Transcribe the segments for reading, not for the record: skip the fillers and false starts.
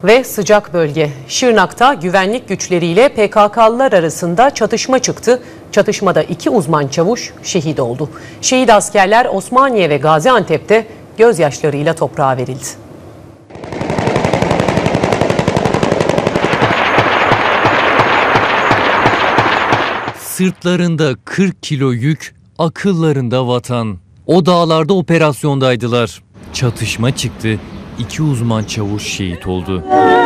Ve sıcak bölge. Şırnak'ta güvenlik güçleriyle PKK'lılar arasında çatışma çıktı. Çatışmada 2 uzman çavuş şehit oldu. Şehit askerler Osmaniye ve Gaziantep'te gözyaşlarıyla toprağa verildi. Sırtlarında 40 kilo yük, akıllarında vatan. O dağlarda operasyondaydılar. Çatışma çıktı. 2 uzman çavuş şehit oldu.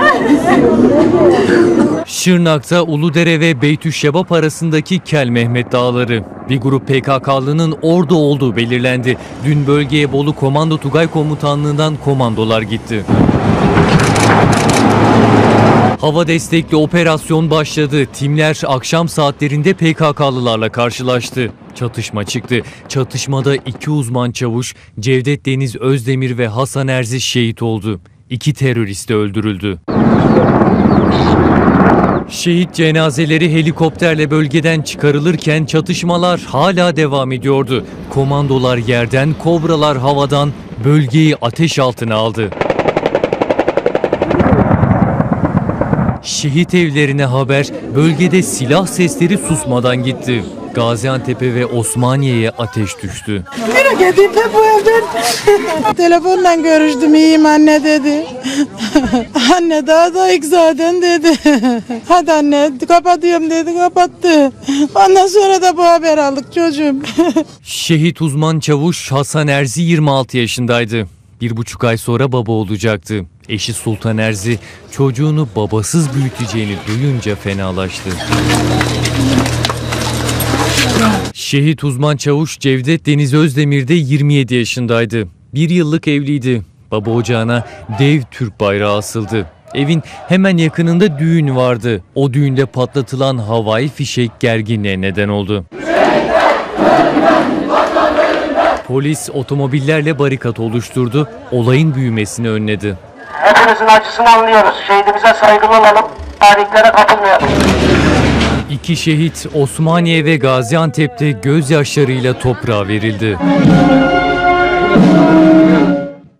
Şırnak'ta Uludere ve Beytüşşebap arasındaki Kel Mehmet Dağları. Bir grup PKK'lının orada olduğu belirlendi. Dün bölgeye Bolu Komando Tugay Komutanlığı'ndan komandolar gitti. Hava destekli operasyon başladı. Timler akşam saatlerinde PKK'lılarla karşılaştı. Çatışma çıktı. Çatışmada 2 uzman çavuş Cevdet Deniz Özdemir ve Hasan Erziş şehit oldu. 2 terörist de öldürüldü. Şehit cenazeleri helikopterle bölgeden çıkarılırken çatışmalar hala devam ediyordu. Komandolar yerden, kobralar havadan bölgeyi ateş altına aldı. Şehit evlerine haber, bölgede silah sesleri susmadan gitti. Gaziantep'e ve Osmaniye'ye ateş düştü. Nereye gidip de bu evden? Telefonla görüştüm, iyiyim anne dedi. Anne daha da ilk zaten dedi. Hadi anne kapatıyorum dedi, kapattı. Ondan sonra da bu haber aldık çocuğum. Şehit uzman çavuş Hasan Erzi 26 yaşındaydı. 1,5 ay sonra baba olacaktı. Eşi Sultan Erzi çocuğunu babasız büyüteceğini duyunca fenalaştı. Şehit uzman çavuş Cevdet Deniz Özdemir de 27 yaşındaydı. 1 yıllık evliydi. Baba ocağına dev Türk bayrağı asıldı. Evin hemen yakınında düğün vardı. O düğünde patlatılan havai fişek gerginliğe neden oldu. Polis otomobillerle barikat oluşturdu, olayın büyümesini önledi. Hepimizin acısını anlıyoruz. Şehidimize saygılı olalım, tarihlere kapılmayalım. 2 şehit Osmaniye ve Gaziantep'te gözyaşlarıyla toprağa verildi.